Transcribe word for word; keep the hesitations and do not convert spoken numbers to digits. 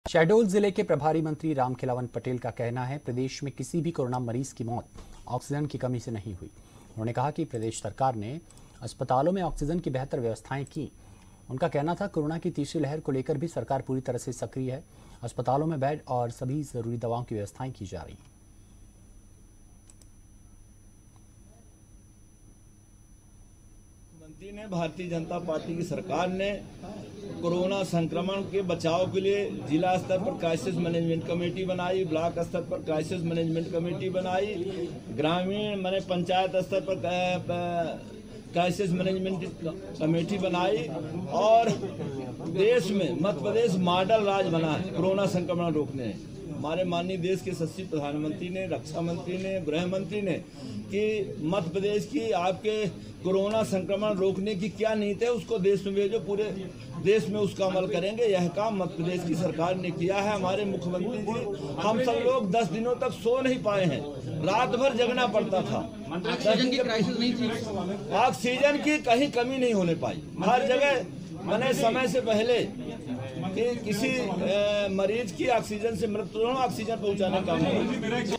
शहडोल जिले के प्रभारी मंत्री रामखिलावन पटेल का कहना है, प्रदेश में किसी भी कोरोना मरीज की मौत ऑक्सीजन की कमी से नहीं हुई। उन्होंने कहा कि प्रदेश सरकार ने अस्पतालों में ऑक्सीजन की बेहतर व्यवस्थाएं की। उनका कहना था, कोरोना की तीसरी लहर को लेकर भी सरकार पूरी तरह से सक्रिय है। अस्पतालों में बेड और सभी जरूरी दवाओं की व्यवस्थाएं की जा रही हैं। मंत्री ने, भारतीय जनता पार्टी की सरकार ने कोरोना संक्रमण के बचाव के लिए जिला स्तर पर क्राइसिस मैनेजमेंट कमेटी बनाई, ब्लॉक स्तर पर क्राइसिस मैनेजमेंट कमेटी बनाई, ग्रामीण माने पंचायत स्तर पर क्राइसिस मैनेजमेंट कमेटी बनाई और देश में मध्य प्रदेश मॉडल राज्य बना है कोरोना संक्रमण रोकने। हमारे माननीय देश के यशस्वी प्रधानमंत्री ने, रक्षा मंत्री ने, गृह मंत्री ने कि मध्य प्रदेश की आपके कोरोना संक्रमण रोकने की क्या नीति है, उसको देश में भेजो, पूरे देश में उसका अमल करेंगे। यह काम मध्य प्रदेश की सरकार ने किया है। हमारे मुख्यमंत्री जी, हम सब लोग दस दिनों तक सो नहीं पाए हैं, रात भर जगना पड़ता था। ऑक्सीजन की क्राइसिस नहीं थी, ऑक्सीजन की कहीं कमी नहीं होने पाई। हर जगह मैंने समय से पहले कि किसी मरीज की ऑक्सीजन से मृत्यु ऑक्सीजन पहुंचाने का